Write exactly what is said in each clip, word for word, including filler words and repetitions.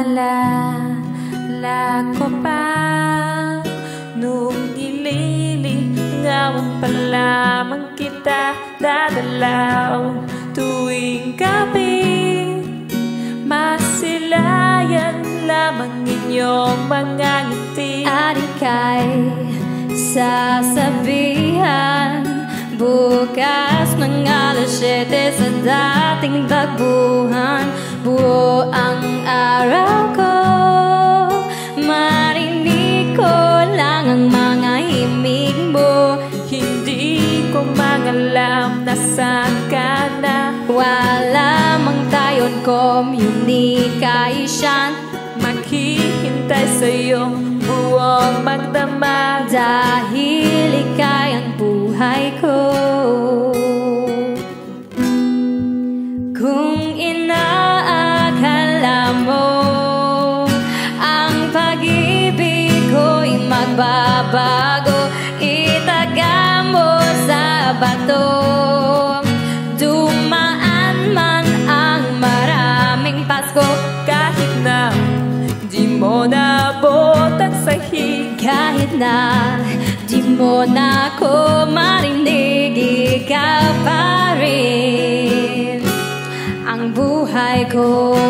Naalala ko pa nung ililigawan pa lamang kita dadalaw tuwing gabi. Masilayan lamang inyong mga ngiti at ika'y sasabihan bukas ng alas siyete sa dating bagbuhan. Buo ang araw ko, marinig ko lang ang mga himig mo. Hindi ko mangalam na saan ka na. Wala mang tayon communication, maghihintay sa'yo buong magdamag. dahil ika'y ang buhay ko. Kung inaakala mo ang pag-ibig ko'y magbabago, itaga mo sa bato. Dumaan man ang maraming Pasko, Kahit na di mo nabot ang sahig, kahit na di mo na ako marinig, ikaw pa rin ang buhay ko.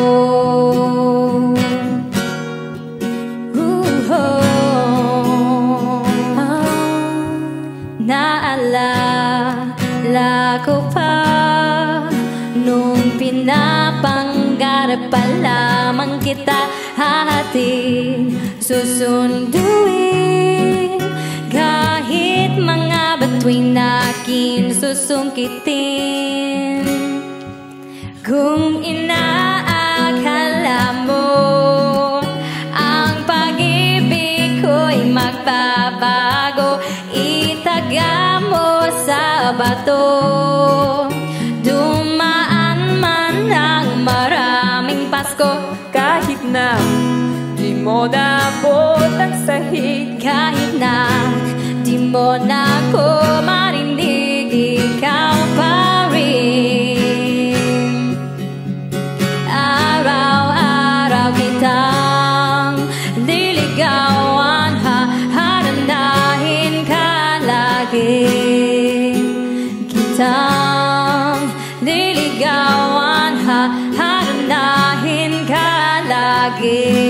Uh-oh. Naalala ko pa nung pinapangarap pa lamang kita hahatid, susunduin kahit mga batuing akin susungkitin. Kung inaakala mo ang pag-ibig ko'y magbabago, itaga mo sa bato. Dumaan man ang maraming Pasko, kahit na di mo nabot ang sahig, kahit na di mo na ako marinig, ikaw pa rin. Araw-araw kitang diligawan, hahanapin ka lagi. Kitang diligawan, hahanapin ka lagi.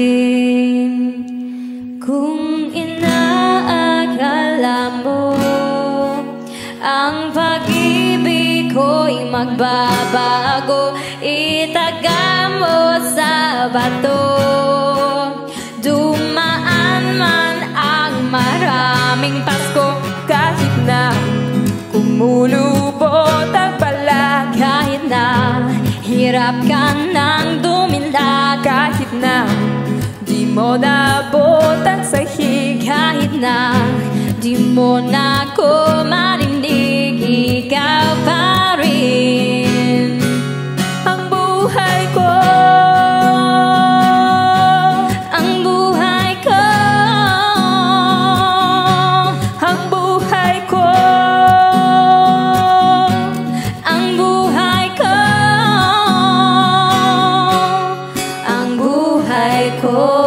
Kung inaakala mo ang pag-ibig ko'y magbabago, itaga mo sa bato. Dumaan man ang maraming Pasko, kahit na kumulubot ang balag, kahit na hirap ka nang dumilag, kahit na di mo nabot ang sahig, kahit na di mo na ako marinig, ikaw pa rin ang buhay ko. Ang buhay ko, Ang buhay ko, ang buhay ko, ang buhay ko.